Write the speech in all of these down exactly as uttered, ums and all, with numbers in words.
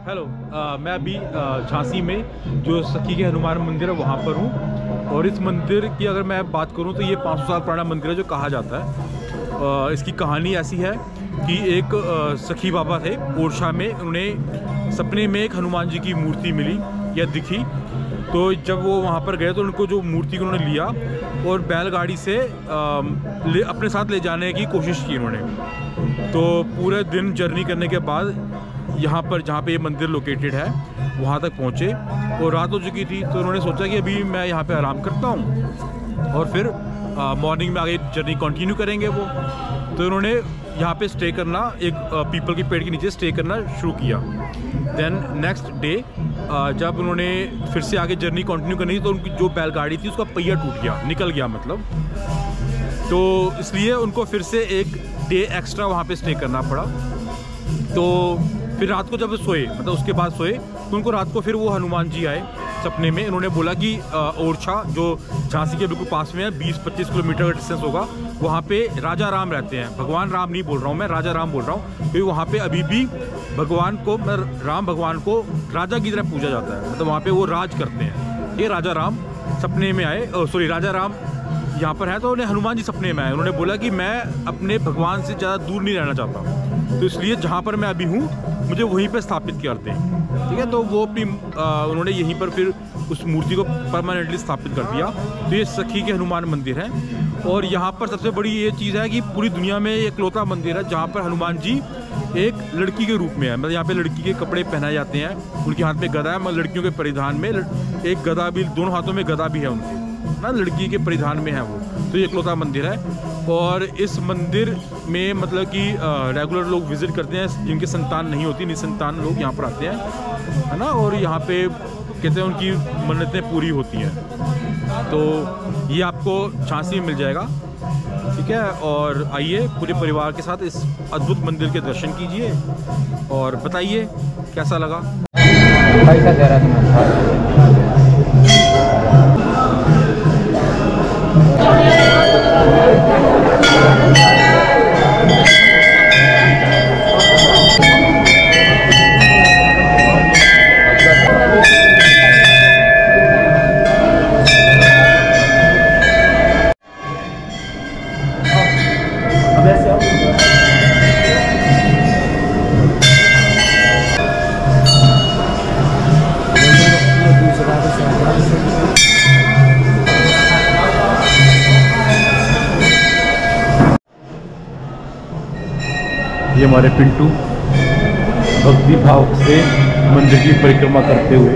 Hello, मैं अभी झांसी में जो सखी के हनुमान मंदिर है वहाँ पर हूँ। और इस मंदिर की अगर मैं बात करूँ तो ये पाँच सौ साल पुराना मंदिर है जो कहा जाता है। आ, इसकी कहानी ऐसी है कि एक आ, सखी बाबा थे ओरछा में, उन्हें सपने में एक हनुमान जी की मूर्ति मिली या दिखी। तो जब वो वहाँ पर गए तो उनको जो मूर्ति को उन्होंने लिया और बैलगाड़ी से आ, ले, अपने साथ ले जाने की कोशिश की उन्होंने। तो पूरे दिन जर्नी करने के बाद यहाँ पर जहाँ पे ये मंदिर लोकेटेड है वहाँ तक पहुँचे और रात हो चुकी थी। तो उन्होंने सोचा कि अभी मैं यहाँ पे आराम करता हूँ और फिर मॉर्निंग में आगे जर्नी कंटिन्यू करेंगे वो। तो उन्होंने यहाँ पे स्टे करना, एक पीपल के पेड़ के नीचे स्टे करना शुरू किया। देन नेक्स्ट डे जब उन्होंने फिर से आगे जर्नी कंटिन्यू करनी थी तो उनकी जो बैलगाड़ी थी उसका पहिया टूट गया, निकल गया मतलब। तो इसलिए उनको फिर से एक डे एक्स्ट्रा वहाँ पे स्टे करना पड़ा। तो फिर रात को जब सोए, मतलब उसके बाद सोए, तो उनको रात को फिर वो हनुमान जी आए सपने में। उन्होंने बोला कि ओरछा जो झांसी के बिल्कुल पास में है, बीस पच्चीस किलोमीटर का डिस्टेंस होगा, वहाँ पे राजा राम रहते हैं। भगवान राम नहीं बोल रहा हूँ मैं, राजा राम बोल रहा हूँ, क्योंकि वहाँ पे अभी भी भगवान को, राम भगवान को राजा की तरह पूजा जाता है, मतलब वहाँ पे वो राज करते हैं। ये राजा राम सपने में आए, सॉरी राजा राम यहाँ पर है, तो उन्हें हनुमान जी सपने में आए। उन्होंने बोला कि मैं अपने भगवान से ज़्यादा दूर नहीं रहना चाहता, तो इसलिए जहाँ पर मैं अभी हूँ मुझे वहीं पर स्थापित करते हैं। ठीक है, तो वो अपनी उन्होंने यहीं पर फिर उस मूर्ति को परमानेंटली स्थापित कर दिया। तो ये सखी के हनुमान मंदिर है। और यहाँ पर सबसे बड़ी ये चीज़ है कि पूरी दुनिया में एक इकलौता मंदिर है जहाँ पर हनुमान जी एक लड़की के रूप में है। मतलब यहाँ पे लड़की के कपड़े पहनाए जाते हैं, उनके हाथ में गदा है, मतलब लड़कियों के परिधान में एक गदा भी, दोनों हाथों में गदा भी है उनके ना, लड़की के परिधान में है वो। तो ये इकलौता मंदिर है। और इस मंदिर में मतलब कि रेगुलर लोग विजिट करते हैं, जिनके संतान नहीं होती, निसंतान लोग यहाँ पर आते हैं, है ना। और यहाँ पे कहते हैं उनकी मन्नतें पूरी होती हैं। तो ये आपको झांसी में मिल जाएगा, ठीक है। और आइए पूरे परिवार के साथ इस अद्भुत मंदिर के दर्शन कीजिए और बताइए कैसा लगा। ये हमारे पिंटू भक्ति भाव से मंदिर की परिक्रमा करते हुए।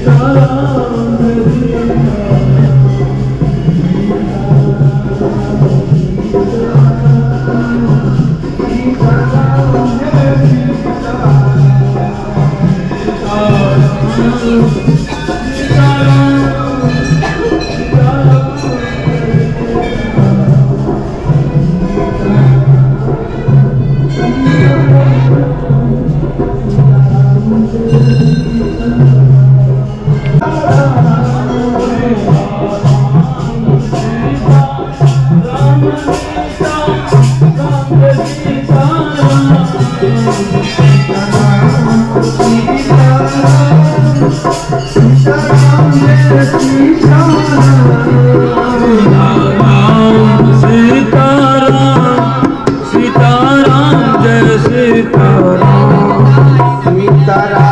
सीताराम